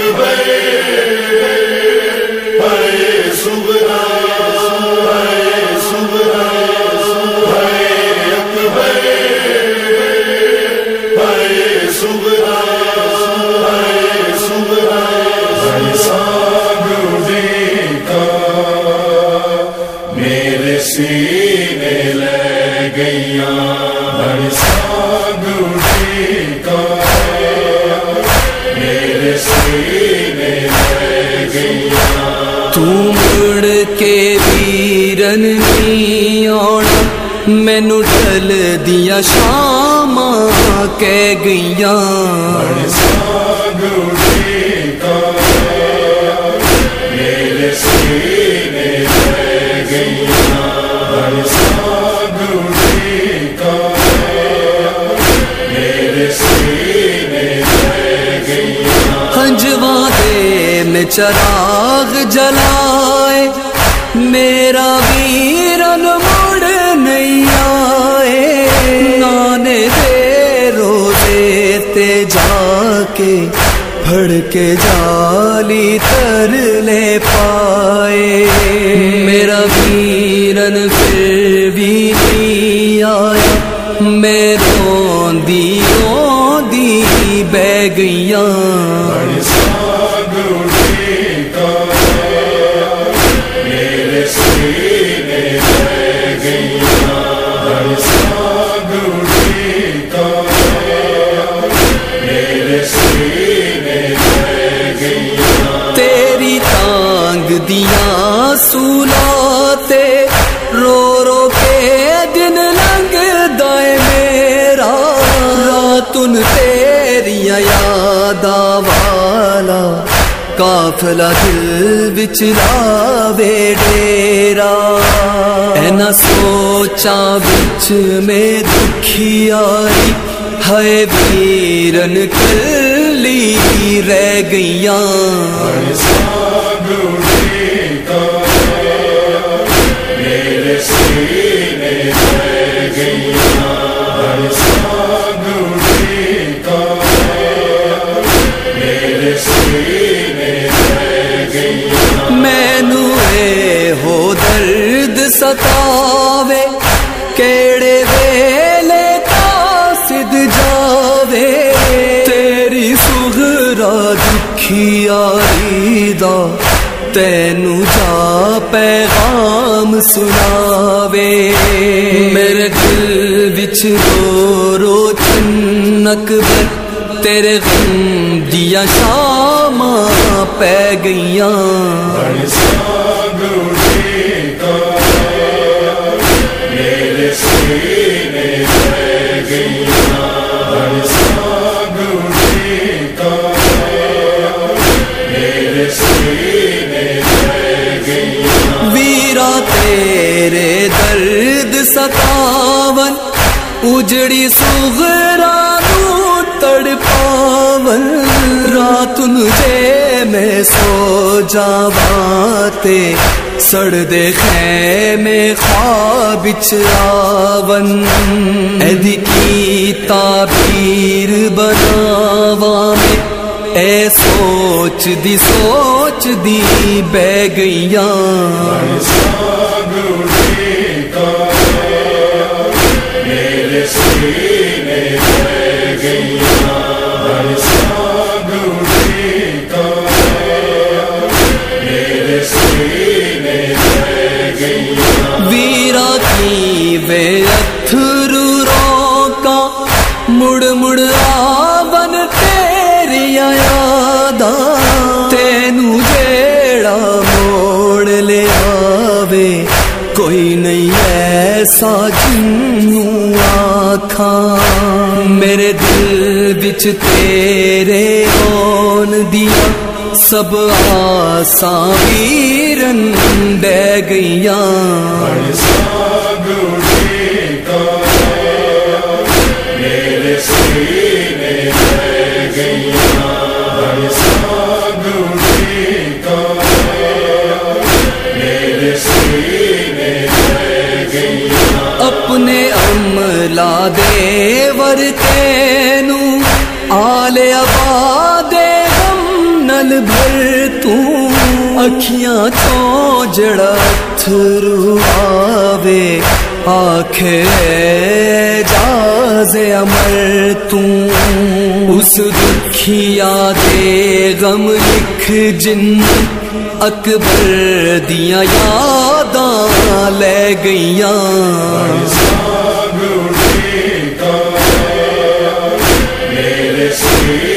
اکبر اے صغرا اے صغرا اے اکبر اے صغرا اے صغرا ایسا گردی کا میرے سینے لے گئیاں ایسا گردی کا میرے سینے لے گئیاں تو مڑ کے ویرن نہیں آنا مینو ڈل دیا شاماں کہہ گئیاں میرے سینے لے گئیاں میرے سینے لے گئیاں ہنجواں دے میں چراغ جلائے میرا ویرن مڑ نہیں آئے نانے دے روزے تے جا کے پھڑ کے جالی تر لے پائے میرا ویرن پھر بھی نہیں آیا میں روندی روندی بہ گئیاں میرے سینے لے گئیاں میرے سینے لے گئیاں تیری تانگ دیاں سولاتے رو رو کے دن لنگ دائے میرا راتن تیری یاد والا قافلہ دل وچ لاوے ڈیرا اے نہ سوچا وچ میں دکھی آئی ہائے ویرن کلی رہ گئیاں میرے سینے لے گئیاں میرے سینے لے گئیاں مینو اے ہو درد ستاوے کیڑے ویلے قاصد جاوے تیری صغرا دکھی آئی دا تینو جا پیغام سناوے میرے دل وچ رو رو چنک تیرے غم دیا شاماں پہ گئیاں میرے سینے لے گئیاں میرے سینے لے گئیاں ویرا تیرے درد ستاون اجڑی صغرا نو تڑپاون راتن جے میں سو جاواتے سڑ دے خیمے خواب چاون ایدی کی تعبیر بناواں میں اے سوچ دی بہ گئیاں میرے سینے لے گئیاں میرے سینے لے گئیاں ویرا کی وے اتھرو روکا مڑ مڑ آون تیری یاداں تینو جیڑا موڑ لے آوے کوئی نہیں ایسا جنوں آکھاں میرے دل وچ تیرے آن دیا سب آساں ویرن بہ گئیاں میرے سینے لے گئیاں میرے سینے لے گئیاں اپنے عملہ دے ورتے نو آل آباد غم نال بھر توں اکھیاں تو جڑا اتھرو آوے آکھے جاز امر توں اس دکھیا دے غم لکھ جن اکبر دیاں یاداں لے گئیاں میرے سینے